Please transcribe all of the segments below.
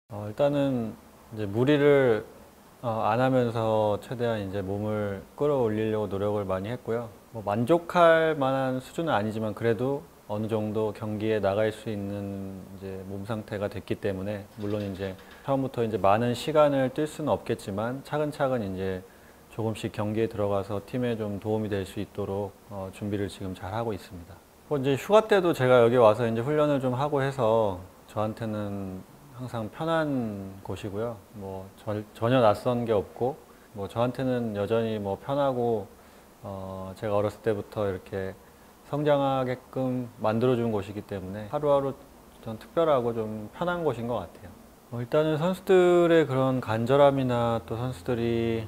일단은 이제 무리를 안 하면서 최대한 이제 몸을 끌어올리려고 노력을 많이 했고요. 뭐 만족할 만한 수준은 아니지만 그래도 어느 정도 경기에 나갈 수 있는 이제 몸 상태가 됐기 때문에, 물론 이제 처음부터 이제 많은 시간을 뛸 수는 없겠지만 차근차근 이제 조금씩 경기에 들어가서 팀에 좀 도움이 될 수 있도록 준비를 지금 잘 하고 있습니다. 뭐 이제 휴가 때도 제가 여기 와서 이제 훈련을 좀 하고 해서 저한테는 항상 편한 곳이고요. 뭐 전혀 낯선 게 없고, 뭐 저한테는 여전히 뭐 편하고, 제가 어렸을 때부터 이렇게 성장하게끔 만들어준 곳이기 때문에 하루하루 전 특별하고 좀 편한 곳인 것 같아요. 일단은 선수들의 그런 간절함이나 또 선수들이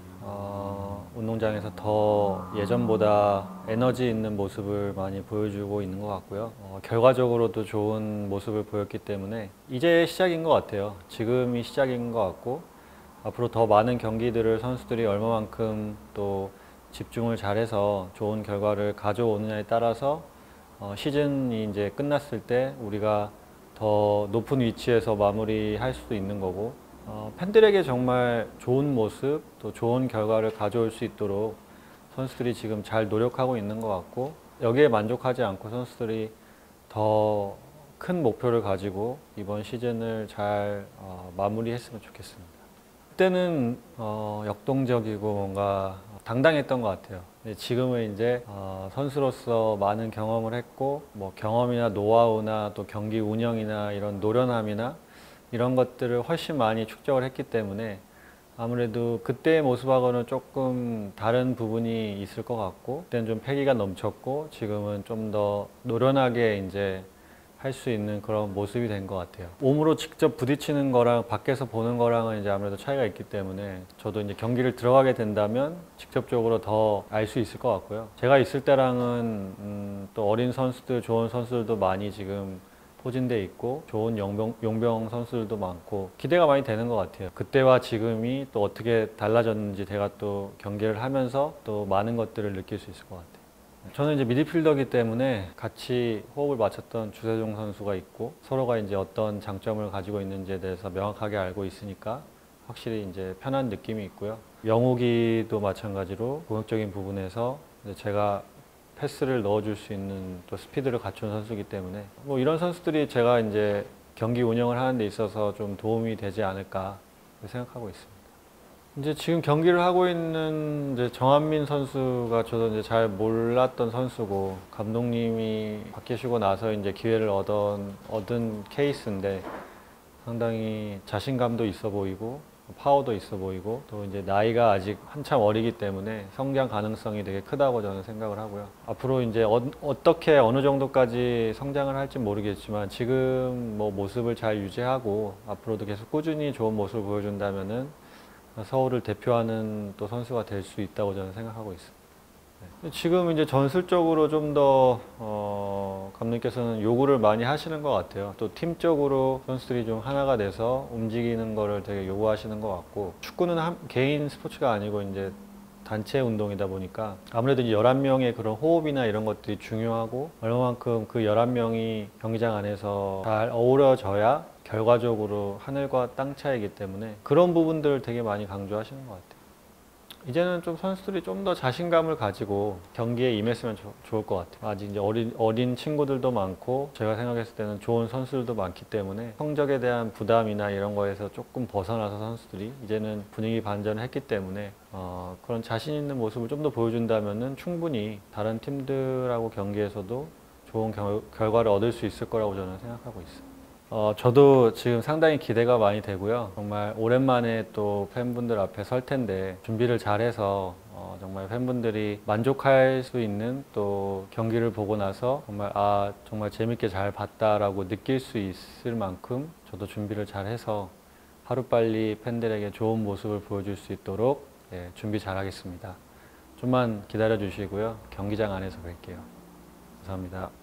운동장에서 더 예전보다 에너지 있는 모습을 많이 보여주고 있는 것 같고요. 결과적으로도 좋은 모습을 보였기 때문에 이제 시작인 것 같아요. 지금이 시작인 것 같고, 앞으로 더 많은 경기들을 선수들이 얼마만큼 또 집중을 잘해서 좋은 결과를 가져오느냐에 따라서 시즌이 이제 끝났을 때 우리가 더 높은 위치에서 마무리할 수도 있는 거고, 팬들에게 정말 좋은 모습, 또 좋은 결과를 가져올 수 있도록 선수들이 지금 잘 노력하고 있는 것 같고, 여기에 만족하지 않고 선수들이 더 큰 목표를 가지고 이번 시즌을 잘 마무리했으면 좋겠습니다. 그때는 역동적이고 뭔가 당당했던 것 같아요. 근데 지금은 이제 선수로서 많은 경험을 했고, 뭐 경험이나 노하우나 또 경기 운영이나 이런 노련함이나 이런 것들을 훨씬 많이 축적을 했기 때문에 아무래도 그때의 모습하고는 조금 다른 부분이 있을 것 같고, 그때는 좀 패기가 넘쳤고 지금은 좀 더 노련하게 이제 할 수 있는 그런 모습이 된 것 같아요. 몸으로 직접 부딪히는 거랑 밖에서 보는 거랑은 이제 아무래도 차이가 있기 때문에 저도 이제 경기를 들어가게 된다면 직접적으로 더 알 수 있을 것 같고요. 제가 있을 때랑은 또 어린 선수들, 좋은 선수들도 많이 지금 포진돼 있고, 좋은 용병 선수들도 많고 기대가 많이 되는 것 같아요. 그때와 지금이 또 어떻게 달라졌는지 제가 또 경기를 하면서 또 많은 것들을 느낄 수 있을 것 같아요. 저는 이제 미드필더이기 때문에 같이 호흡을 맞췄던 주세종 선수가 있고, 서로가 이제 어떤 장점을 가지고 있는지에 대해서 명확하게 알고 있으니까 확실히 이제 편한 느낌이 있고요. 영욱이도 마찬가지로 공격적인 부분에서 이제 제가 패스를 넣어줄 수 있는 또 스피드를 갖춘 선수이기 때문에, 뭐 이런 선수들이 제가 이제 경기 운영을 하는 데 있어서 좀 도움이 되지 않을까 생각하고 있습니다. 이제 지금 경기를 하고 있는 이제 정한민 선수가 저도 이제 잘 몰랐던 선수고, 감독님이 바뀌시고 나서 이제 기회를 얻은 케이스인데, 상당히 자신감도 있어 보이고 파워도 있어 보이고, 또 이제 나이가 아직 한참 어리기 때문에 성장 가능성이 되게 크다고 저는 생각을 하고요. 앞으로 이제 어떻게 어느 정도까지 성장을 할지 모르겠지만 지금 뭐 모습을 잘 유지하고 앞으로도 계속 꾸준히 좋은 모습을 보여준다면은 서울을 대표하는 또 선수가 될 수 있다고 저는 생각하고 있습니다. 네. 지금 이제 전술적으로 좀 더 감독님께서는 요구를 많이 하시는 것 같아요. 또 팀적으로 선수들이 좀 하나가 돼서 움직이는 거를 되게 요구하시는 것 같고, 축구는 개인 스포츠가 아니고 이제 단체 운동이다 보니까 아무래도 이제 11명의 그런 호흡이나 이런 것들이 중요하고, 얼마만큼 그 11명이 경기장 안에서 잘 어우러져야 결과적으로 하늘과 땅 차이기 때문에 그런 부분들을 되게 많이 강조하시는 것 같아요. 이제는 좀 선수들이 좀 더 자신감을 가지고 경기에 임했으면 좋을 것 같아요. 아직 이제 어린 친구들도 많고, 제가 생각했을 때는 좋은 선수들도 많기 때문에 성적에 대한 부담이나 이런 거에서 조금 벗어나서 선수들이 이제는 분위기 반전을 했기 때문에 그런 자신 있는 모습을 좀 더 보여준다면은 충분히 다른 팀들하고 경기에서도 좋은 결과를 얻을 수 있을 거라고 저는 생각하고 있어요. 저도 지금 상당히 기대가 많이 되고요. 정말 오랜만에 또 팬분들 앞에 설 텐데 준비를 잘해서 정말 팬분들이 만족할 수 있는 또 경기를 보고 나서 정말 재밌게 잘 봤다라고 느낄 수 있을 만큼 저도 준비를 잘해서 하루빨리 팬들에게 좋은 모습을 보여줄 수 있도록 준비 잘하겠습니다. 좀만 기다려 주시고요. 경기장 안에서 뵐게요. 감사합니다.